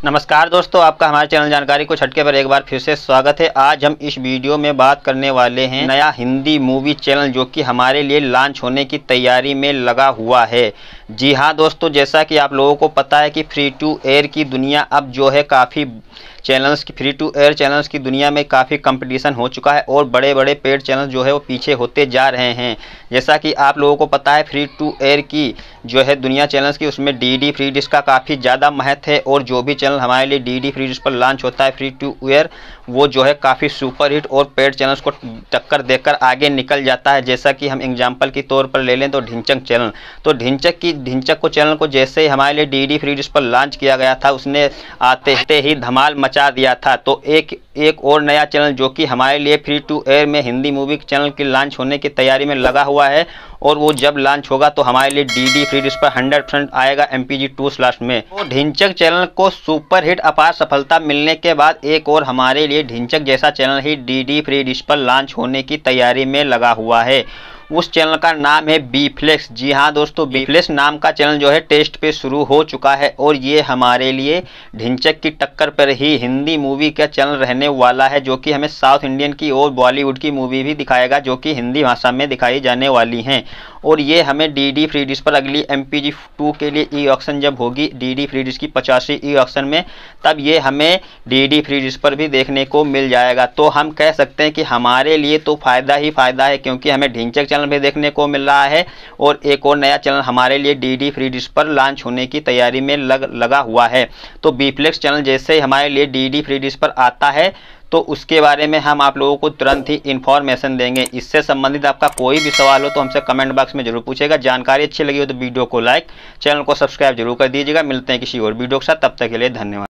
नमस्कार दोस्तों, आपका हमारे चैनल जानकारी को छटके पर एक बार फिर से स्वागत है। आज हम इस वीडियो में बात करने वाले हैं नया हिंदी मूवी चैनल जो कि हमारे लिए लॉन्च होने की तैयारी में लगा हुआ है। जी हाँ दोस्तों, जैसा कि आप लोगों को पता है कि फ्री टू एयर की दुनिया अब जो है काफ़ी चैनल्स की फ्री टू एयर चैनल्स की दुनिया में काफ़ी कंपटीशन हो चुका है और बड़े बड़े पेड चैनल जो है वो पीछे होते जा रहे हैं। जैसा कि आप लोगों को पता है फ्री टू एयर की जो है दुनिया चैनल्स की, उसमें डीडी फ्री डिश का काफ़ी ज़्यादा महत्व है और जो भी चैनल हमारे लिए डीडी फ्री डिश पर लॉन्च होता है फ्री टू एयर, वो जो है काफ़ी सुपर हिट और पेड चैनल्स को टक्कर देकर आगे निकल जाता है। जैसा कि हम एग्जाम्पल के तौर पर ले लें तो ढिंचक चैनल, तो ढिंचक को चैनल को जैसे ही हमारे लिए डीडी फ्री डिश पर लॉन्च किया गया था, उसने आते ही धमाल मचा दिया था। तो एक और नया चैनल जो कि हमारे लिए फ्री टू एयर में हिंदी मूवी चैनल की लॉन्च होने की तैयारी में लगा हुआ है और वो जब लॉन्च होगा तो हमारे लिए डीडी फ्री डिश पर 100% आएगा MPG2/ में। तो ढिंचक चैनल को सुपर हिट अपार सफलता मिलने के बाद एक और हमारे लिए ढिंचक जैसा चैनल ही डीडी फ्री डिश पर लॉन्च होने की तैयारी में लगा हुआ है। उस चैनल का नाम है बीफ्लेक्स। जी हाँ दोस्तों, बीफ्लेक्स नाम का चैनल जो है टेस्ट पे शुरू हो चुका है और ये हमारे लिए ढिंचक की टक्कर पर ही हिंदी मूवी का चैनल रहने वाला है, जो कि हमें साउथ इंडियन की और बॉलीवुड की मूवी भी दिखाएगा जो कि हिंदी भाषा में दिखाई जाने वाली हैं। और ये हमें डीडी फ्री डिश पर अगली MPG2 के लिए ई ऑक्शन जब होगी डीडी फ्री डिश की 85 ई ऑक्शन में, तब ये हमें डीडी फ्री डिश पर भी देखने को मिल जाएगा। तो हम कह सकते हैं कि हमारे लिए तो फ़ायदा ही फ़ायदा है, क्योंकि हमें ढिंचक चैनल भी देखने को मिल रहा है और एक और नया चैनल हमारे लिए डीडी फ्री डिश पर लॉन्च होने की तैयारी में लगा हुआ है। तो बीफ्लेक्स चैनल जैसे ही हमारे लिए डीडी फ्री डिश पर आता है तो उसके बारे में हम आप लोगों को तुरंत ही इन्फॉर्मेशन देंगे। इससे संबंधित आपका कोई भी सवाल हो तो हमसे कमेंट बॉक्स में जरूर पूछेगा। जानकारी अच्छी लगी हो तो वीडियो को लाइक, चैनल को सब्सक्राइब जरूर कर दीजिएगा। मिलते हैं किसी और वीडियो के साथ, तब तक के लिए धन्यवाद।